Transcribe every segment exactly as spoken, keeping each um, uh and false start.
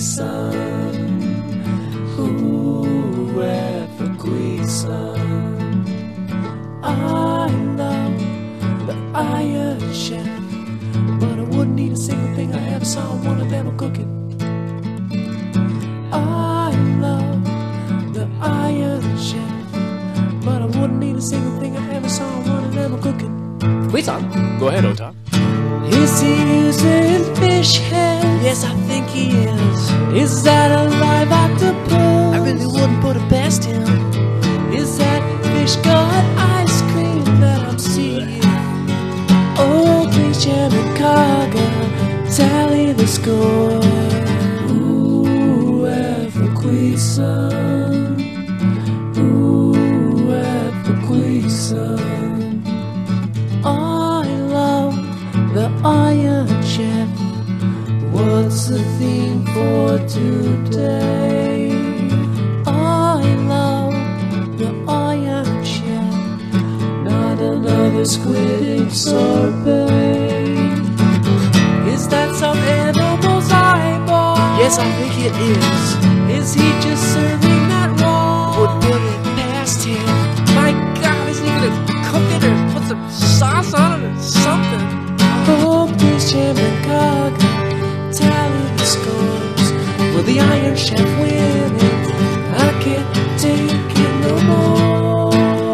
Fukui-san. Ooh, at Fukui-san. I love the Iron Chef, but I wouldn't eat a single thing I ever saw one of them cooking. I love the Iron Chef, but I wouldn't eat a single thing I ever saw one of them cooking. Fukui-san, go ahead, Ohta. Is he using fish heads? Yes, I think he is. Is that a live octopus? I really wouldn't put it past him. Is that fish got ice cream that I'm seeing? Oh, please, Jam and Kaga, tally the score. Ooh, at Fukui-san. Ooh, at Fukui-san. I love the Iron Chef. What's the theme for today? I love the Iron Chef. Not another squid ink sorbet. Is that some animal's eyeball? Yes, I think it is. Is he just serving that raw? Would put it past him. My God, isn't he gonna cook it or put some sauce on it or something? Oh, please, Jam and Kaga, tally the scores. Will the Iron Chef win it? I can't take it no more.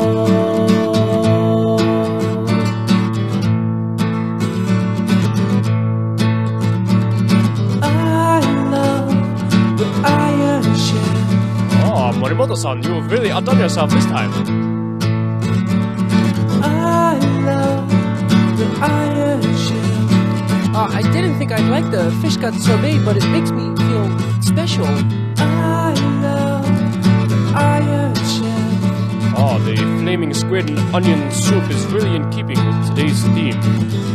I love the Iron Chef. Oh, Morimoto-san, you really outdone yourself this time. I love the Iron Chef. Uh, I didn't think I'd like the fish gut sorbet, but it makes me feel special. I love the Iron Chef. Oh, the flaming squid and onion soup is really in keeping with today's theme.